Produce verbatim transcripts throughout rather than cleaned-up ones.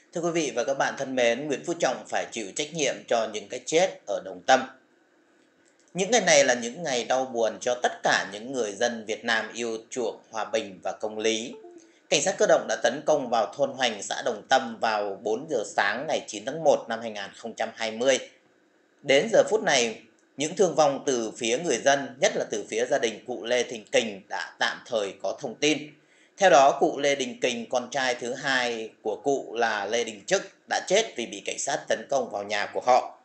Thưa quý vị và các bạn thân mến, Nguyễn Phú Trọng phải chịu trách nhiệm cho những cái chết ở Đồng Tâm. Những ngày này là những ngày đau buồn cho tất cả những người dân Việt Nam yêu chuộng hòa bình và công lý. Cảnh sát cơ động đã tấn công vào thôn Hoành, xã Đồng Tâm vào bốn giờ sáng ngày chín tháng một năm hai nghìn không trăm hai mươi. Đến giờ phút này, những thương vong từ phía người dân, nhất là từ phía gia đình cụ Lê Đình Kình đã tạm thời có thông tin. Theo đó, cụ Lê Đình Kình, con trai thứ hai của cụ là Lê Đình Trức, đã chết vì bị cảnh sát tấn công vào nhà của họ.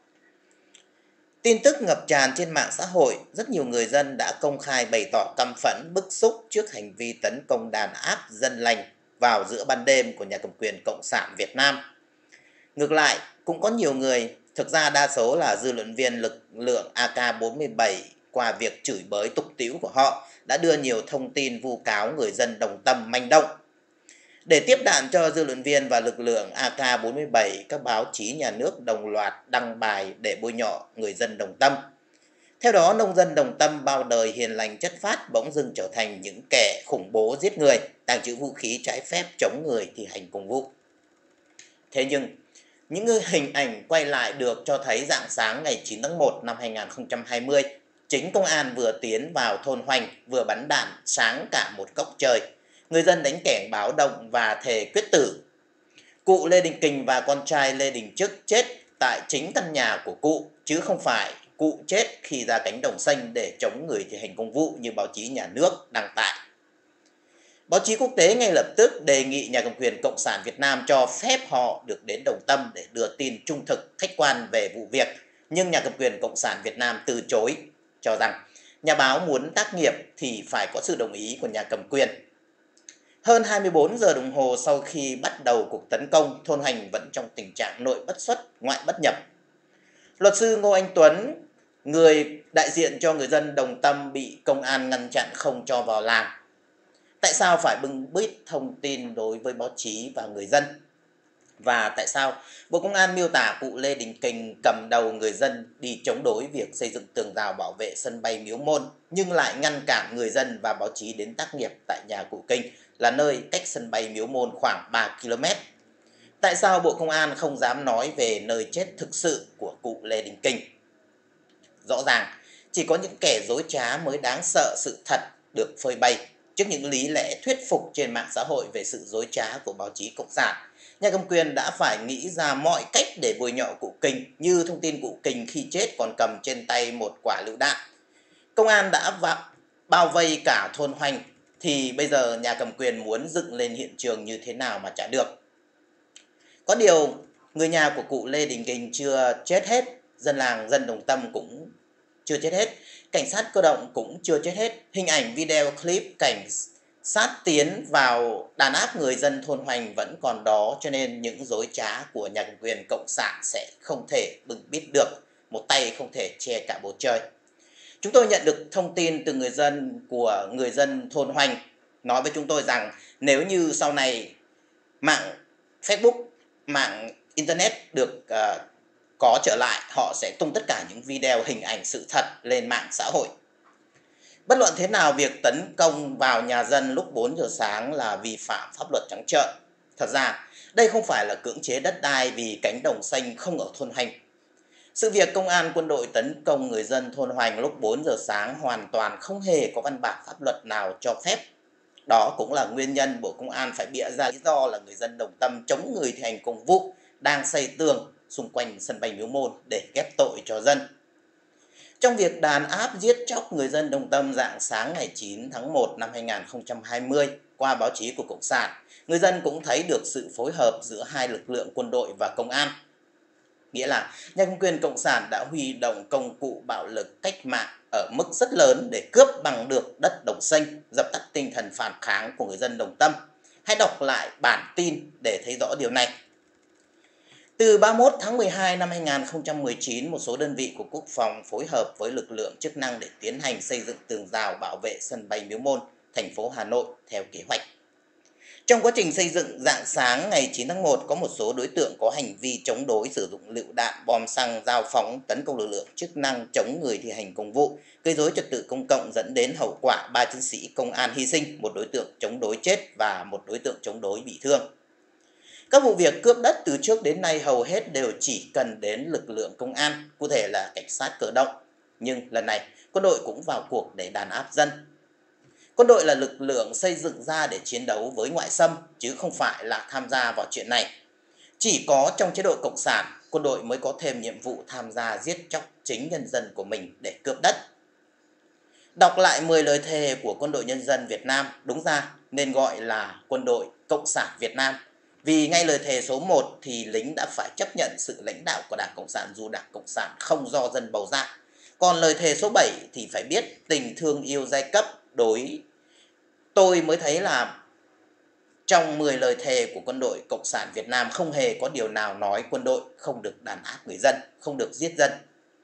Tin tức ngập tràn trên mạng xã hội, rất nhiều người dân đã công khai bày tỏ căm phẫn, bức xúc trước hành vi tấn công đàn áp dân lành vào giữa ban đêm của nhà cầm quyền Cộng sản Việt Nam. Ngược lại, cũng có nhiều người, thực ra đa số là dư luận viên lực lượng A K bốn mươi bảy, qua việc chửi bới tục tĩu của họ, đã đưa nhiều thông tin vu cáo người dân Đồng Tâm manh động. Để tiếp đạn cho dư luận viên và lực lượng A K bốn mươi bảy, các báo chí nhà nước đồng loạt đăng bài để bôi nhọ người dân Đồng Tâm. Theo đó, nông dân Đồng Tâm bao đời hiền lành chất phác bỗng dưng trở thành những kẻ khủng bố giết người, tàng trữ vũ khí trái phép chống người thi hành công vụ. Thế nhưng, những hình ảnh quay lại được cho thấy rạng sáng ngày chín tháng một năm hai nghìn không trăm hai mươi, chính công an vừa tiến vào thôn Hoành vừa bắn đạn sáng cả một góc trời. Người dân đánh kẻng báo động và thề quyết tử. Cụ Lê Đình Kình và con trai Lê Đình Trức chết tại chính căn nhà của cụ, chứ không phải cụ chết khi ra cánh đồng xanh để chống người thi hành công vụ như báo chí nhà nước đăng tải. Báo chí quốc tế ngay lập tức đề nghị nhà cầm quyền Cộng sản Việt Nam cho phép họ được đến Đồng Tâm để đưa tin trung thực, khách quan về vụ việc. Nhưng nhà cầm quyền Cộng sản Việt Nam từ chối, cho rằng nhà báo muốn tác nghiệp thì phải có sự đồng ý của nhà cầm quyền. Hơn hai mươi bốn giờ đồng hồ sau khi bắt đầu cuộc tấn công, thôn Hoành vẫn trong tình trạng nội bất xuất, ngoại bất nhập. Luật sư Ngô Anh Tuấn, người đại diện cho người dân Đồng Tâm bị công an ngăn chặn không cho vào làng. Tại sao phải bưng bít thông tin đối với báo chí và người dân? Và tại sao Bộ Công an miêu tả cụ Lê Đình Kình cầm đầu người dân đi chống đối việc xây dựng tường rào bảo vệ sân bay Miếu Môn, nhưng lại ngăn cản người dân và báo chí đến tác nghiệp tại nhà cụ Kình, là nơi cách sân bay Miếu Môn khoảng ba ki lô mét? Tại sao Bộ Công an không dám nói về nơi chết thực sự của cụ Lê Đình Kình? Rõ ràng, chỉ có những kẻ dối trá mới đáng sợ sự thật được phơi bày. Trước những lý lẽ thuyết phục trên mạng xã hội về sự dối trá của báo chí Cộng sản, nhà cầm quyền đã phải nghĩ ra mọi cách để bôi nhọ cụ Kình, như thông tin cụ Kình khi chết còn cầm trên tay một quả lựu đạn. Công an đã bao vây cả thôn Hoành, thì bây giờ nhà cầm quyền muốn dựng lên hiện trường như thế nào mà chả được. Có điều, người nhà của cụ Lê Đình Kình chưa chết hết, dân làng, dân Đồng Tâm cũng chưa chết hết, cảnh sát cơ động cũng chưa chết hết. Hình ảnh video clip cảnh sát tiến vào đàn áp người dân thôn Hoành vẫn còn đó, cho nên những dối trá của nhà cầm quyền Cộng sản sẽ không thể bưng bít được, một tay không thể che cả bầu trời. Chúng tôi nhận được thông tin từ người dân của người dân thôn Hoành nói với chúng tôi rằng nếu như sau này mạng Facebook, mạng Internet được uh, có trở lại, họ sẽ tung tất cả những video hình ảnh sự thật lên mạng xã hội. Bất luận thế nào, việc tấn công vào nhà dân lúc bốn giờ sáng là vi phạm pháp luật trắng trợn. Thật ra, đây không phải là cưỡng chế đất đai vì cánh đồng xanh không ở thôn Hoành. Sự việc công an quân đội tấn công người dân thôn Hoành lúc bốn giờ sáng hoàn toàn không hề có văn bản pháp luật nào cho phép. Đó cũng là nguyên nhân Bộ Công an phải bịa ra lý do là người dân Đồng Tâm chống người thi hành công vụ đang xây tường xung quanh sân bay Miếu Môn để ghép tội cho dân. Trong việc đàn áp giết chóc người dân Đồng Tâm rạng sáng ngày chín tháng một năm hai nghìn không trăm hai mươi, qua báo chí của Cộng sản, người dân cũng thấy được sự phối hợp giữa hai lực lượng quân đội và công an. Nghĩa là nhà cầm quyền Cộng sản đã huy động công cụ bạo lực cách mạng ở mức rất lớn để cướp bằng được đất Đồng Xanh, dập tắt tinh thần phản kháng của người dân Đồng Tâm. Hãy đọc lại bản tin để thấy rõ điều này. Từ ba mươi mốt tháng mười hai năm hai nghìn không trăm mười chín, một số đơn vị của Quốc phòng phối hợp với lực lượng chức năng để tiến hành xây dựng tường rào bảo vệ sân bay Miếu Môn, thành phố Hà Nội theo kế hoạch. Trong quá trình xây dựng, rạng sáng ngày chín tháng một, có một số đối tượng có hành vi chống đối sử dụng lựu đạn, bom xăng, dao phóng tấn công lực lượng chức năng chống người thi hành công vụ, gây rối trật tự công cộng dẫn đến hậu quả ba chiến sĩ công an hy sinh, một đối tượng chống đối chết và một đối tượng chống đối bị thương. Các vụ việc cướp đất từ trước đến nay hầu hết đều chỉ cần đến lực lượng công an, cụ thể là cảnh sát cơ động. Nhưng lần này, quân đội cũng vào cuộc để đàn áp dân. Quân đội là lực lượng xây dựng ra để chiến đấu với ngoại xâm, chứ không phải là tham gia vào chuyện này. Chỉ có trong chế độ Cộng sản, quân đội mới có thêm nhiệm vụ tham gia giết chóc chính nhân dân của mình để cướp đất. Đọc lại mười lời thề của Quân đội Nhân dân Việt Nam, đúng ra nên gọi là Quân đội Cộng sản Việt Nam. Vì ngay lời thề số một thì lính đã phải chấp nhận sự lãnh đạo của Đảng Cộng sản dù Đảng Cộng sản không do dân bầu ra. Còn lời thề số bảy thì phải biết tình thương yêu giai cấp đối. Tôi mới thấy là trong mười lời thề của Quân đội Cộng sản Việt Nam không hề có điều nào nói quân đội không được đàn áp người dân, không được giết dân.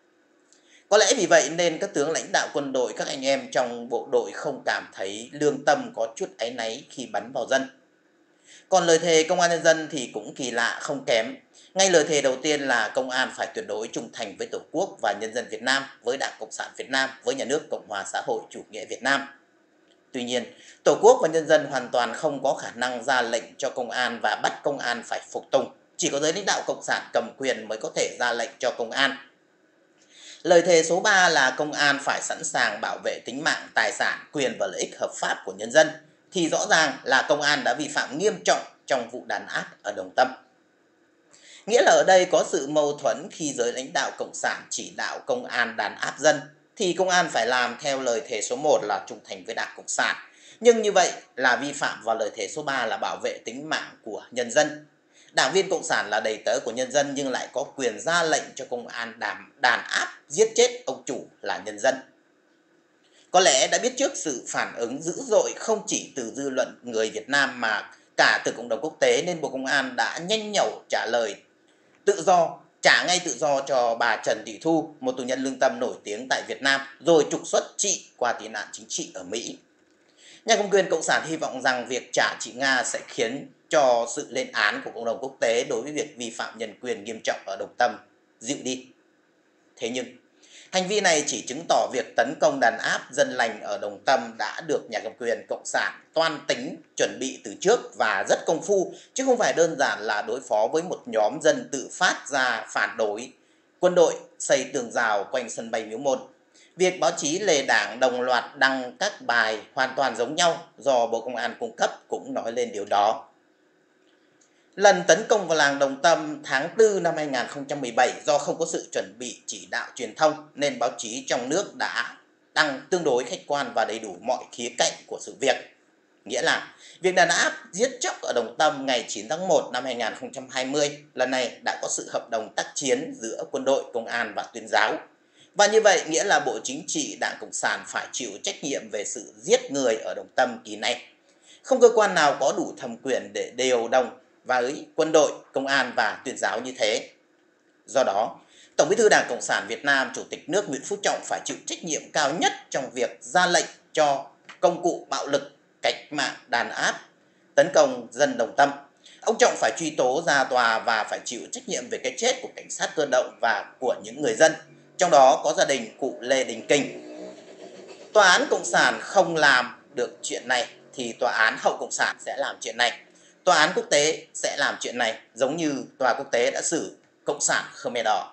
Có lẽ vì vậy nên các tướng lãnh đạo quân đội, các anh em trong bộ đội không cảm thấy lương tâm có chút áy náy khi bắn vào dân. Còn lời thề công an nhân dân thì cũng kỳ lạ không kém. Ngay lời thề đầu tiên là công an phải tuyệt đối trung thành với Tổ quốc và nhân dân Việt Nam, với Đảng Cộng sản Việt Nam, với Nhà nước Cộng hòa xã hội chủ nghĩa Việt Nam. Tuy nhiên, Tổ quốc và nhân dân hoàn toàn không có khả năng ra lệnh cho công an và bắt công an phải phục tùng. Chỉ có giới lãnh đạo Cộng sản cầm quyền mới có thể ra lệnh cho công an. Lời thề số ba là công an phải sẵn sàng bảo vệ tính mạng, tài sản, quyền và lợi ích hợp pháp của nhân dân. Thì rõ ràng là công an đã vi phạm nghiêm trọng trong vụ đàn áp ở Đồng Tâm. Nghĩa là ở đây có sự mâu thuẫn khi giới lãnh đạo Cộng sản chỉ đạo công an đàn áp dân, thì công an phải làm theo lời thề số một là trung thành với Đảng Cộng sản. Nhưng như vậy là vi phạm vào lời thề số ba là bảo vệ tính mạng của nhân dân. Đảng viên Cộng sản là đầy tớ của nhân dân nhưng lại có quyền ra lệnh cho công an đàn, đàn áp, giết chết ông chủ là nhân dân. Có lẽ đã biết trước sự phản ứng dữ dội không chỉ từ dư luận người Việt Nam mà cả từ cộng đồng quốc tế nên Bộ Công an đã nhanh nhẩu trả lời tự do, trả ngay tự do cho bà Trần Thị Thu, một tù nhân lương tâm nổi tiếng tại Việt Nam, rồi trục xuất chị qua tị nạn chính trị ở Mỹ. Nhà cầm quyền Cộng sản hy vọng rằng việc trả chị Nga sẽ khiến cho sự lên án của cộng đồng quốc tế đối với việc vi phạm nhân quyền nghiêm trọng ở Đồng Tâm dịu đi. Thế nhưng, hành vi này chỉ chứng tỏ việc tấn công đàn áp dân lành ở Đồng Tâm đã được nhà cầm quyền Cộng sản toan tính chuẩn bị từ trước và rất công phu, chứ không phải đơn giản là đối phó với một nhóm dân tự phát ra phản đối quân đội xây tường rào quanh sân bay Miếu Môn. Việc báo chí lề đảng đồng loạt đăng các bài hoàn toàn giống nhau do Bộ Công an cung cấp cũng nói lên điều đó. Lần tấn công vào làng Đồng Tâm tháng tư năm hai nghìn không trăm mười bảy do không có sự chuẩn bị chỉ đạo truyền thông nên báo chí trong nước đã đăng tương đối khách quan và đầy đủ mọi khía cạnh của sự việc. Nghĩa là việc đàn áp giết chóc ở Đồng Tâm ngày chín tháng một năm hai nghìn không trăm hai mươi lần này đã có sự hợp đồng tác chiến giữa quân đội, công an và tuyên giáo. Và như vậy nghĩa là Bộ Chính trị Đảng Cộng sản phải chịu trách nhiệm về sự giết người ở Đồng Tâm kỳ này. Không cơ quan nào có đủ thẩm quyền để điều động với quân đội, công an và tuyên giáo như thế. Do đó, Tổng Bí thư Đảng Cộng sản Việt Nam, Chủ tịch nước Nguyễn Phú Trọng phải chịu trách nhiệm cao nhất trong việc ra lệnh cho công cụ bạo lực, cách mạng đàn áp, tấn công dân Đồng Tâm. Ông Trọng phải truy tố ra tòa và phải chịu trách nhiệm về cái chết của cảnh sát cơ động và của những người dân, trong đó có gia đình cụ Lê Đình Kình. Tòa án Cộng sản không làm được chuyện này thì tòa án hậu Cộng sản sẽ làm chuyện này. Tòa án quốc tế sẽ làm chuyện này giống như tòa quốc tế đã xử Cộng sản Khmer Đỏ.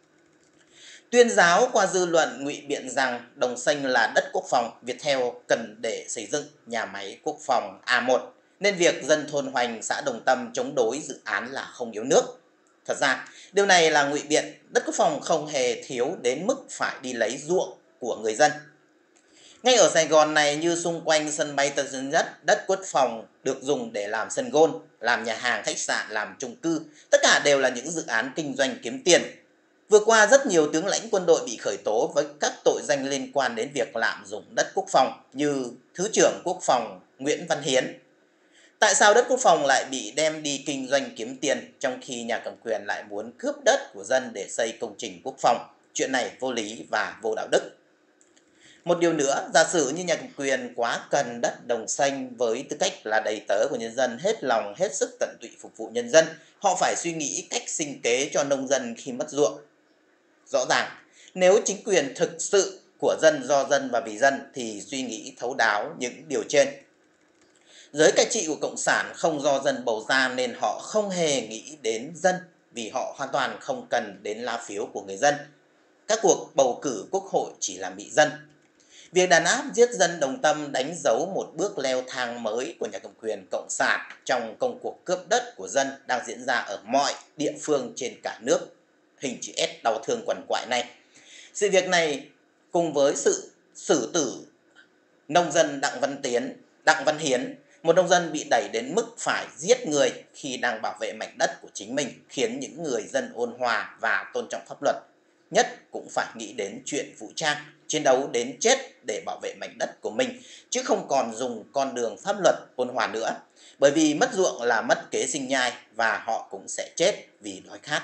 Tuyên giáo qua dư luận ngụy biện rằng Đồng Xanh là đất quốc phòng, Viettel cần để xây dựng nhà máy quốc phòng A một, nên việc dân thôn Hoành, xã Đồng Tâm chống đối dự án là không yếu nước. Thật ra, điều này là ngụy biện, đất quốc phòng không hề thiếu đến mức phải đi lấy ruộng của người dân. Ngay ở Sài Gòn này như xung quanh sân bay Tân Sơn Nhất, đất quốc phòng được dùng để làm sân golf, làm nhà hàng, khách sạn, làm chung cư. Tất cả đều là những dự án kinh doanh kiếm tiền. Vừa qua rất nhiều tướng lãnh quân đội bị khởi tố với các tội danh liên quan đến việc lạm dụng đất quốc phòng như Thứ trưởng Quốc phòng Nguyễn Văn Hiến. Tại sao đất quốc phòng lại bị đem đi kinh doanh kiếm tiền trong khi nhà cầm quyền lại muốn cướp đất của dân để xây công trình quốc phòng? Chuyện này vô lý và vô đạo đức. Một điều nữa, giả sử như nhà cầm quyền quá cần đất Đồng Xanh với tư cách là đầy tớ của nhân dân, hết lòng, hết sức tận tụy phục vụ nhân dân, họ phải suy nghĩ cách sinh kế cho nông dân khi mất ruộng. Rõ ràng, nếu chính quyền thực sự của dân, do dân và vì dân thì suy nghĩ thấu đáo những điều trên. Giới cai trị của Cộng sản không do dân bầu ra nên họ không hề nghĩ đến dân vì họ hoàn toàn không cần đến lá phiếu của người dân. Các cuộc bầu cử quốc hội chỉ làm bị dân. Việc đàn áp giết dân Đồng Tâm đánh dấu một bước leo thang mới của nhà cầm quyền Cộng sản trong công cuộc cướp đất của dân đang diễn ra ở mọi địa phương trên cả nước, hình chữ S đau thương quằn quại này. Sự việc này cùng với sự xử tử nông dân Đặng Văn Tiến, Đặng Văn Hiến, một nông dân bị đẩy đến mức phải giết người khi đang bảo vệ mảnh đất của chính mình, khiến những người dân ôn hòa và tôn trọng pháp luật nhất cũng phải nghĩ đến chuyện vũ trang, chiến đấu đến chết để bảo vệ mảnh đất của mình, chứ không còn dùng con đường pháp luật ôn hòa nữa. Bởi vì mất ruộng là mất kế sinh nhai và họ cũng sẽ chết vì đói khát.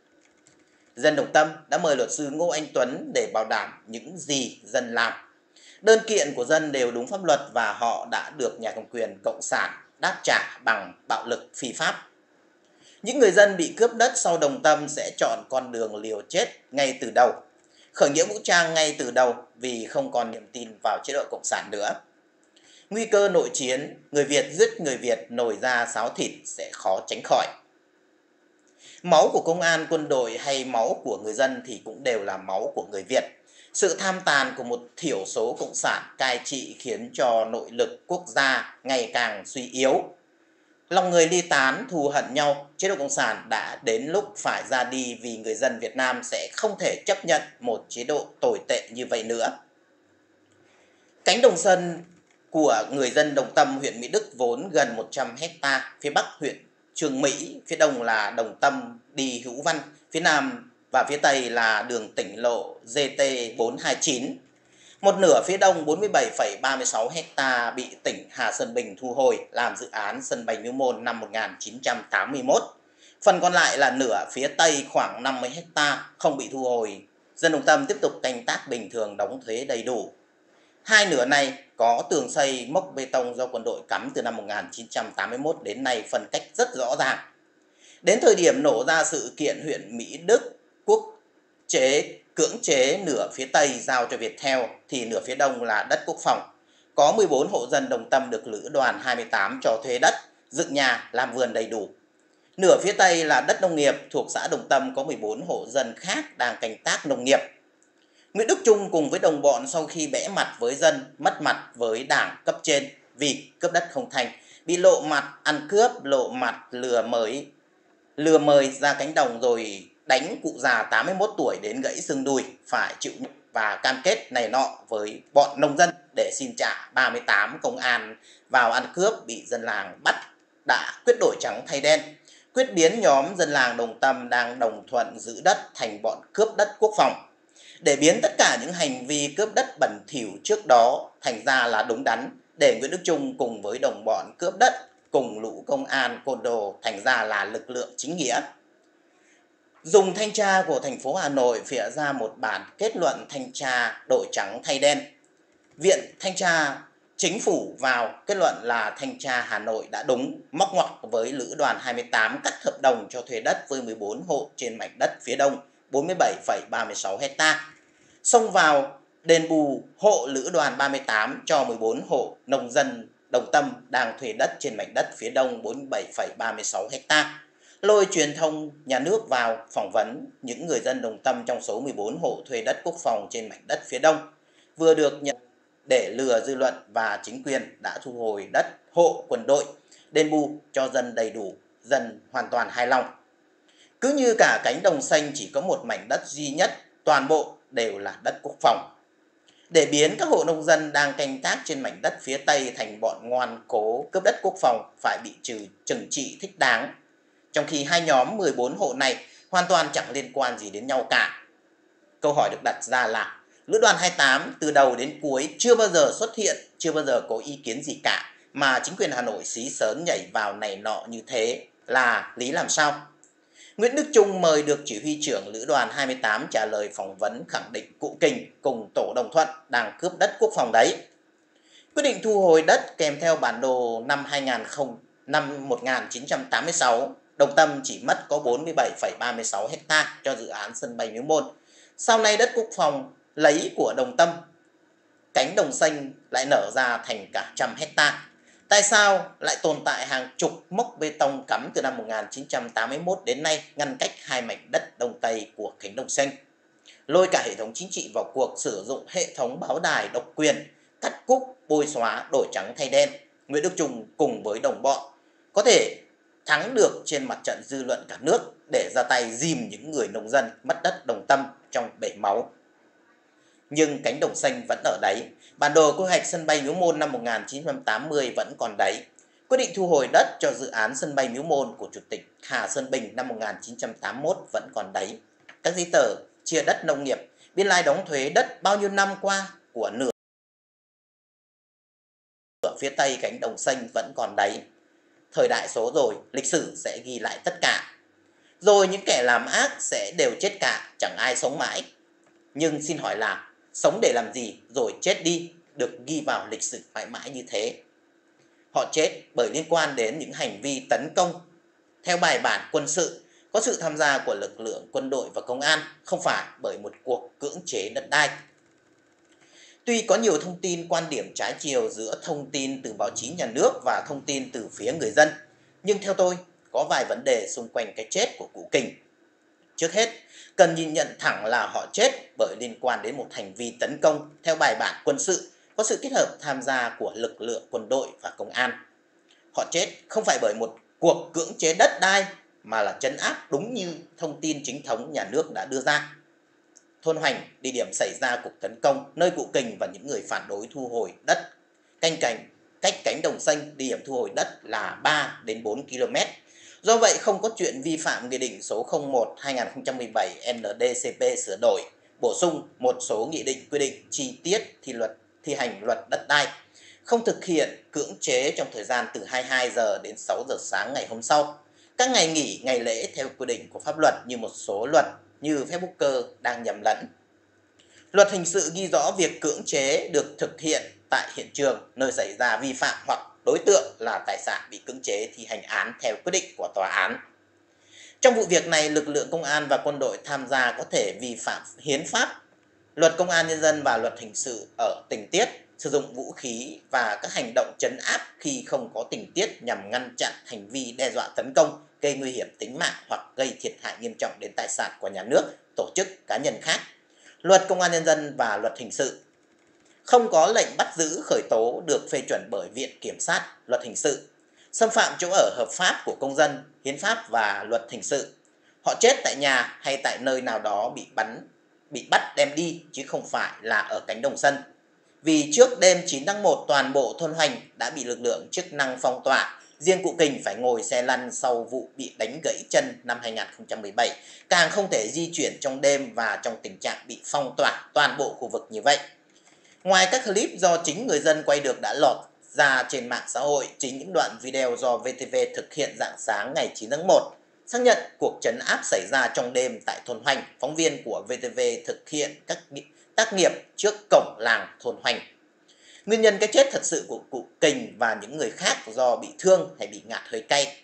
Dân Đồng Tâm đã mời luật sư Ngô Anh Tuấn để bảo đảm những gì dân làm. Đơn kiện của dân đều đúng pháp luật và họ đã được nhà cầm quyền Cộng sản đáp trả bằng bạo lực phi pháp. Những người dân bị cướp đất sau Đồng Tâm sẽ chọn con đường liều chết ngay từ đầu, khởi nghĩa vũ trang ngay từ đầu vì không còn niềm tin vào chế độ Cộng sản nữa. Nguy cơ nội chiến, người Việt giết người Việt nổi ra xáo thịt sẽ khó tránh khỏi. Máu của công an, quân đội hay máu của người dân thì cũng đều là máu của người Việt. Sự tham tàn của một thiểu số cộng sản cai trị khiến cho nội lực quốc gia ngày càng suy yếu. Lòng người ly tán, thù hận nhau, chế độ Cộng sản đã đến lúc phải ra đi vì người dân Việt Nam sẽ không thể chấp nhận một chế độ tồi tệ như vậy nữa. Cánh đồng sân của người dân Đồng Tâm, huyện Mỹ Đức vốn gần một trăm héc ta, phía bắc huyện Trường Mỹ, phía đông là Đồng Tâm đi Hữu Văn, phía nam và phía tây là đường tỉnh lộ G T bốn hai chín. Một nửa phía đông bốn mươi bảy phẩy ba mươi sáu héc ta bị tỉnh Hà Sơn Bình thu hồi làm dự án sân bay Miếu Môn năm một nghìn chín trăm tám mươi mốt. Phần còn lại là nửa phía tây khoảng năm mươi héc ta không bị thu hồi. Dân Đồng Tâm tiếp tục canh tác bình thường, đóng thuế đầy đủ. Hai nửa này có tường xây mốc bê tông do quân đội cắm từ năm một nghìn chín trăm tám mươi mốt đến nay, phân cách rất rõ ràng. Đến thời điểm nổ ra sự kiện huyện Mỹ Đức quốc chế cưỡng chế nửa phía Tây giao cho Viettel thì nửa phía Đông là đất quốc phòng. Có mười bốn hộ dân Đồng Tâm được Lữ đoàn hai mươi tám cho thuê đất, dựng nhà, làm vườn đầy đủ. Nửa phía Tây là đất nông nghiệp thuộc xã Đồng Tâm, có mười bốn hộ dân khác đang canh tác nông nghiệp. Nguyễn Đức Chung cùng với đồng bọn sau khi bẽ mặt với dân, mất mặt với đảng cấp trên vì cướp đất không thành, bị lộ mặt ăn cướp, lộ mặt lừa mới, lừa mời ra cánh đồng rồi đánh cụ già tám mươi mốt tuổi đến gãy xương đùi, phải chịu nhục và cam kết này nọ với bọn nông dân để xin trả. Ba mươi tám công an vào ăn cướp bị dân làng bắt đã quyết đổi trắng thay đen, quyết biến nhóm dân làng Đồng Tâm đang đồng thuận giữ đất thành bọn cướp đất quốc phòng, để biến tất cả những hành vi cướp đất bẩn thỉu trước đó thành ra là đúng đắn, để Nguyễn Đức Chung cùng với đồng bọn cướp đất cùng lũ công an côn đồ thành ra là lực lượng chính nghĩa. Dùng thanh tra của thành phố Hà Nội phịa ra một bản kết luận thanh tra đổi trắng thay đen. Viện Thanh tra Chính phủ vào kết luận là thanh tra Hà Nội đã đúng, móc ngoặc với Lữ đoàn hai mươi tám cắt hợp đồng cho thuê đất với mười bốn hộ trên mảnh đất phía đông bốn mươi bảy phẩy ba mươi sáu héc ta. Xông vào đền bù hộ Lữ đoàn ba mươi tám cho mười bốn hộ nông dân Đồng Tâm đang thuê đất trên mảnh đất phía đông bốn mươi bảy phẩy ba mươi sáu héc ta. Lôi truyền thông nhà nước vào phỏng vấn những người dân Đồng Tâm trong số mười bốn hộ thuê đất quốc phòng trên mảnh đất phía đông vừa được nhận để lừa dư luận, và chính quyền đã thu hồi đất hộ quân đội, đền bù cho dân đầy đủ, dân hoàn toàn hài lòng. Cứ như cả cánh đồng xanh chỉ có một mảnh đất duy nhất, toàn bộ đều là đất quốc phòng. Để biến các hộ nông dân đang canh tác trên mảnh đất phía Tây thành bọn ngoan cố cướp đất quốc phòng phải bị trừ trừng trị thích đáng, trong khi hai nhóm mười bốn hộ này hoàn toàn chẳng liên quan gì đến nhau cả. Câu hỏi được đặt ra là Lữ đoàn hai mươi tám từ đầu đến cuối chưa bao giờ xuất hiện, chưa bao giờ có ý kiến gì cả, mà chính quyền Hà Nội xí xớn nhảy vào này nọ như thế là lý làm sao? Nguyễn Đức Chung mời được chỉ huy trưởng Lữ đoàn hai mươi tám trả lời phỏng vấn khẳng định cụ Kình cùng tổ đồng thuận đang cướp đất quốc phòng đấy. Quyết định thu hồi đất kèm theo bản đồ năm hai nghìn không năm một nghìn chín trăm tám mươi sáu, Đồng Tâm chỉ mất có bốn mươi bảy phẩy ba mươi sáu héc ta cho dự án sân bay Miếu Môn. Sau này đất quốc phòng lấy của Đồng Tâm, cánh đồng xanh lại nở ra thành cả trăm héc ta. Tại sao lại tồn tại hàng chục mốc bê tông cắm từ năm một nghìn chín trăm tám mươi mốt đến nay ngăn cách hai mảnh đất Đông Tây của cánh đồng xanh? Lôi cả hệ thống chính trị vào cuộc sử dụng hệ thống báo đài độc quyền, cắt cúp, bôi xóa, đổi trắng thay đen, Nguyễn Đức Chung cùng với đồng bọn có thể thắng được trên mặt trận dư luận cả nước để ra tay dìm những người nông dân mất đất đồng tâm trong bể máu. Nhưng cánh đồng xanh vẫn ở đấy, bản đồ quy hoạch sân bay Miếu Môn năm một nghìn chín trăm tám mươi vẫn còn đấy. Quyết định thu hồi đất cho dự án sân bay Miếu Môn của Chủ tịch Hà Sơn Bình năm một nghìn chín trăm tám mươi mốt vẫn còn đấy. Các giấy tờ chia đất nông nghiệp, biên lai đóng thuế đất bao nhiêu năm qua của nửa ở phía tây cánh đồng xanh vẫn còn đấy. Thời đại số rồi, lịch sử sẽ ghi lại tất cả. Rồi những kẻ làm ác sẽ đều chết cả, chẳng ai sống mãi. Nhưng xin hỏi là, sống để làm gì rồi chết đi được ghi vào lịch sử mãi mãi như thế? Họ chết bởi liên quan đến những hành vi tấn công theo bài bản quân sự, có sự tham gia của lực lượng quân đội và công an, không phải bởi một cuộc cưỡng chế đất đai. Tuy có nhiều thông tin quan điểm trái chiều giữa thông tin từ báo chí nhà nước và thông tin từ phía người dân, nhưng theo tôi, có vài vấn đề xung quanh cái chết của cụ Kình. Trước hết, cần nhìn nhận thẳng là họ chết bởi liên quan đến một hành vi tấn công theo bài bản quân sự, có sự kết hợp tham gia của lực lượng quân đội và công an. Họ chết không phải bởi một cuộc cưỡng chế đất đai mà là trấn áp đúng như thông tin chính thống nhà nước đã đưa ra. Thôn Hoành, địa điểm xảy ra cuộc tấn công, nơi cụ Kình và những người phản đối thu hồi đất canh cánh cách cánh đồng xanh, địa điểm thu hồi đất là ba đến bốn ki lô mét. Do vậy không có chuyện vi phạm Nghị định số không một trên hai nghìn không trăm mười bảy N D C P sửa đổi, bổ sung một số nghị định quy định chi tiết thi luật thi hành luật đất đai, không thực hiện cưỡng chế trong thời gian từ hai mươi hai giờ đến sáu giờ sáng ngày hôm sau. Các ngày nghỉ, ngày lễ theo quy định của pháp luật như một số luật như Facebooker đang nhầm lẫn. Luật hình sự ghi rõ việc cưỡng chế được thực hiện tại hiện trường nơi xảy ra vi phạm hoặc đối tượng là tài sản bị cưỡng chế thi hành án theo quyết định của tòa án. Trong vụ việc này, lực lượng công an và quân đội tham gia có thể vi phạm hiến pháp, luật công an nhân dân và luật hình sự ở tình tiết sử dụng vũ khí và các hành động trấn áp khi không có tình tiết nhằm ngăn chặn hành vi đe dọa tấn công, gây nguy hiểm tính mạng hoặc gây thiệt hại nghiêm trọng đến tài sản của nhà nước, tổ chức, cá nhân khác. Luật công an nhân dân và luật hình sự không có lệnh bắt giữ khởi tố được phê chuẩn bởi Viện Kiểm sát, luật hình sự, xâm phạm chỗ ở hợp pháp của công dân, hiến pháp và luật hình sự. Họ chết tại nhà hay tại nơi nào đó bị bắn, bị bắt đem đi chứ không phải là ở cánh đồng sân. Vì trước đêm chín tháng một toàn bộ thôn Hoành đã bị lực lượng chức năng phong tỏa, riêng cụ Kình phải ngồi xe lăn sau vụ bị đánh gãy chân năm hai nghìn không trăm mười bảy, càng không thể di chuyển trong đêm và trong tình trạng bị phong tỏa toàn bộ khu vực như vậy. Ngoài các clip do chính người dân quay được đã lọt ra trên mạng xã hội, chính những đoạn video do V T V thực hiện rạng sáng ngày chín tháng một xác nhận cuộc trấn áp xảy ra trong đêm tại thôn Hoành. Phóng viên của V T V thực hiện các tác nghiệp trước cổng làng thôn Hoành. Nguyên nhân cái chết thật sự của cụ Kình và những người khác do bị thương hay bị ngạt hơi cay,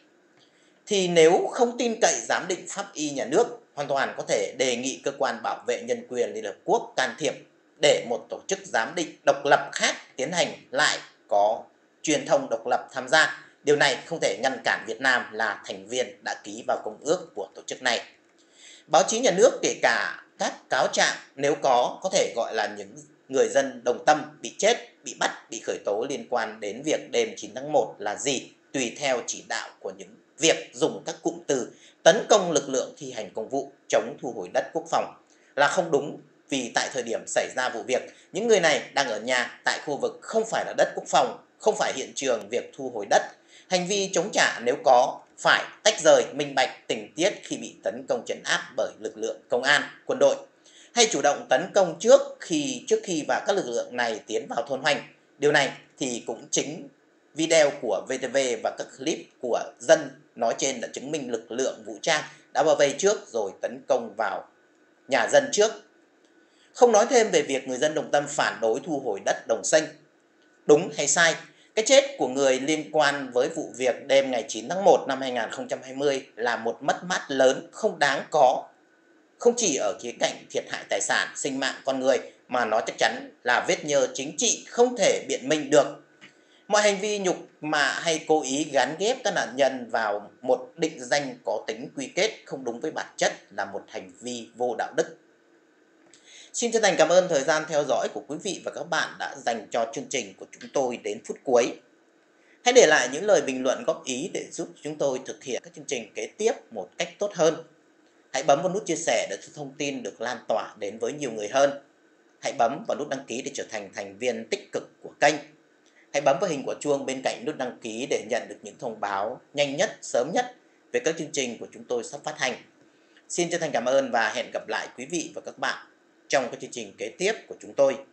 thì nếu không tin cậy giám định pháp y nhà nước, hoàn toàn có thể đề nghị cơ quan bảo vệ nhân quyền Liên Hợp Quốc can thiệp để một tổ chức giám định độc lập khác tiến hành lại, có truyền thông độc lập tham gia. Điều này không thể ngăn cản Việt Nam là thành viên đã ký vào công ước của tổ chức này. Báo chí nhà nước kể cả các cáo trạng nếu có có thể gọi là những người dân đồng tâm bị chết, bị bắt, bị khởi tố liên quan đến việc đêm chín tháng một là gì, tùy theo chỉ đạo của những việc dùng các cụm từ tấn công lực lượng thi hành công vụ, chống thu hồi đất quốc phòng là không đúng, vì tại thời điểm xảy ra vụ việc, những người này đang ở nhà tại khu vực không phải là đất quốc phòng, không phải hiện trường việc thu hồi đất. Hành vi chống trả nếu có phải tách rời minh bạch tình tiết khi bị tấn công trấn áp bởi lực lượng công an, quân đội, hay chủ động tấn công trước khi trước khi và các lực lượng này tiến vào thôn Hoành. Điều này thì cũng chính video của V T V và các clip của dân nói trên đã chứng minh lực lượng vũ trang đã bao vây trước rồi tấn công vào nhà dân trước. Không nói thêm về việc người dân đồng tâm phản đối thu hồi đất đồng xanh. Đúng hay sai, cái chết của người liên quan với vụ việc đêm ngày chín tháng một năm hai nghìn không trăm hai mươi là một mất mát lớn không đáng có. Không chỉ ở khía cạnh thiệt hại tài sản, sinh mạng con người, mà nó chắc chắn là vết nhơ chính trị không thể biện minh được. Mọi hành vi nhục mạ hay cố ý gán ghép các nạn nhân vào một định danh có tính quy kết không đúng với bản chất là một hành vi vô đạo đức. Xin chân thành cảm ơn thời gian theo dõi của quý vị và các bạn đã dành cho chương trình của chúng tôi đến phút cuối. Hãy để lại những lời bình luận góp ý để giúp chúng tôi thực hiện các chương trình kế tiếp một cách tốt hơn. Hãy bấm vào nút chia sẻ để thông tin được lan tỏa đến với nhiều người hơn. Hãy bấm vào nút đăng ký để trở thành thành viên tích cực của kênh. Hãy bấm vào hình quả chuông bên cạnh nút đăng ký để nhận được những thông báo nhanh nhất, sớm nhất về các chương trình của chúng tôi sắp phát hành. Xin chân thành cảm ơn và hẹn gặp lại quý vị và các bạn trong các chương trình kế tiếp của chúng tôi.